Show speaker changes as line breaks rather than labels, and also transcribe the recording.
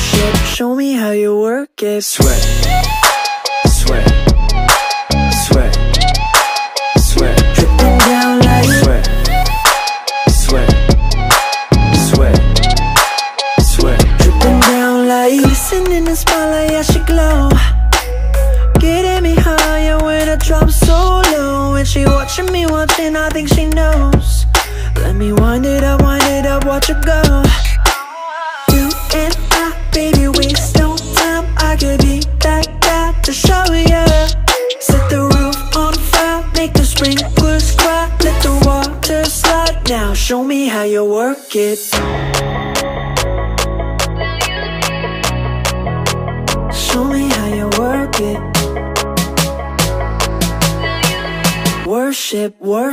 Worship, show me how you work it.
Sweat, sweat, sweat, sweat,
Dripping down like
sweat, sweat, sweat, sweat,
dripping down like glisten in the spotlight, yeah, she glow. Getting me higher when I drop so low. When she watching me watching, I think she knows. Let me wind it up, watch her go. You and I, baby, waste no time. I could be that guy to show ya. Set the roof on fire, make the sprinklers cry. Let the water slide. Now show me how you work it. Show me how you work it. Worship, worship.